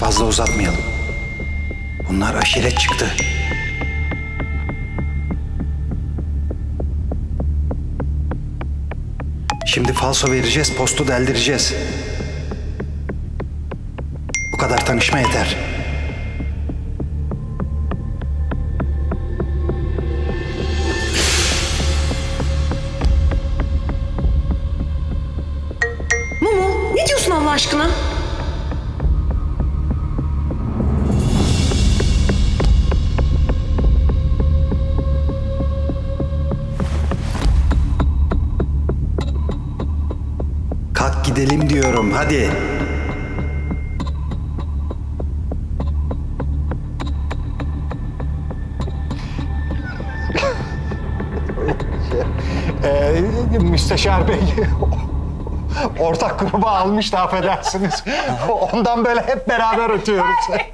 fazla uzatmayalım. Bunlar aşiret çıktı. Şimdi falso vereceğiz, postu deldireceğiz. Bu kadar tanışma yeter. Mumu, ne diyorsun Allah aşkına? Kalk gidelim diyorum, hadi. Müsteşar Bey ortak gruba almıştı, affedersiniz. Ondan böyle hep beraber ötüyoruz.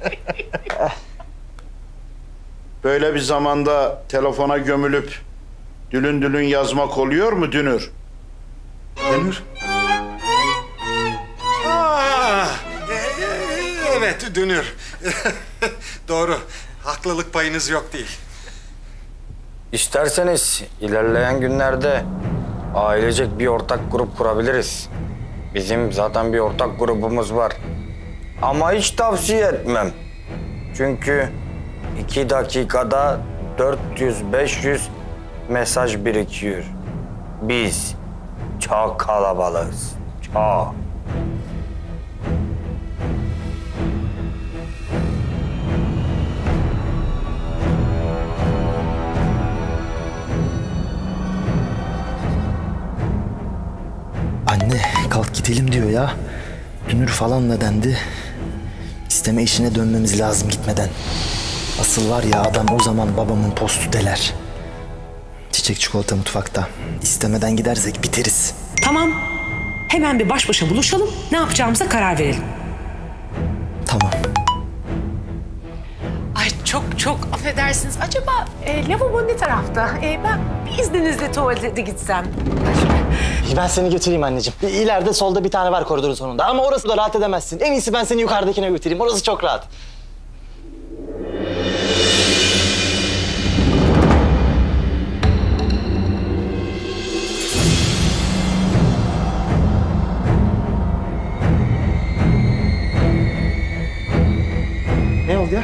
Böyle bir zamanda telefona gömülüp dülün dülün yazmak oluyor mu Dünür? Dünür. Evet Dünür. Doğru. Haklılık payınız yok değil. İsterseniz ilerleyen günlerde ailecek bir ortak grup kurabiliriz. Bizim zaten bir ortak grubumuz var. Ama hiç tavsiye etmem. Çünkü 2 dakikada 400-500 mesaj birikiyor. Biz çok kalabalığız. Çok. Anne kalk gidelim diyor ya. Dünür falan da dendi. İsteme işine dönmemiz lazım gitmeden. Asıl var ya adam o zaman babamın postu deler. Çiçek çikolata mutfakta. İstemeden gidersek biteriz. Tamam. Hemen bir baş başa buluşalım. Ne yapacağımıza karar verelim. Tamam. Ay çok affedersiniz. Acaba lavabo ne tarafta? Ben bir izninizle tuvalete gitsem. Ben seni götüreyim anneciğim. İleride solda bir tane var koridorun sonunda. Ama orası da rahat edemezsin. En iyisi ben seni yukarıdakine götüreyim. Orası çok rahat. Ne oldu ya?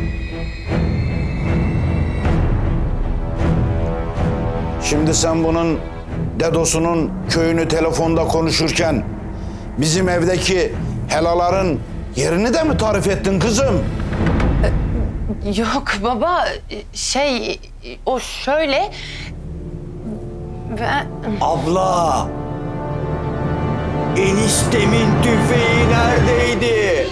Şimdi sen bunun dedosunun köyünü telefonda konuşurken bizim evdeki helaların yerini de mi tarif ettin kızım? Yok baba, o şöyle... Ben... Abla! Eniştemin tüfeği neredeydi?